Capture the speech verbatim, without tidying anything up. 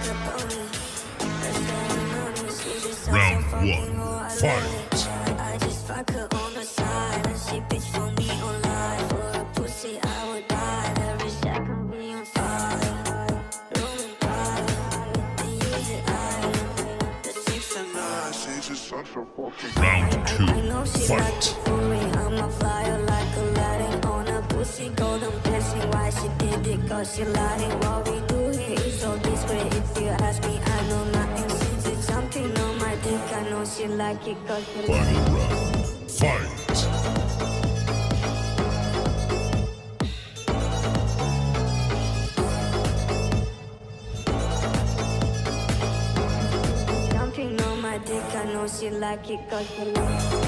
Round one, fight. I just fuck her on the side and she bitch for me online. For a pussy I would die. Every second be on fire. Rolling by and use it I. The six and nine, she's just such a fucking. Round two, I know she like fight. it for me. I'm a flyer like Aladdin on a pussy golden blessing. Why she did it? Cause she lying. What we do here is so discreet. If you ask me, I know nothing. Since it's something on my dick, I know she like it cause she like it. Final round, fight. Something on my dick, I know she like it cause she like it.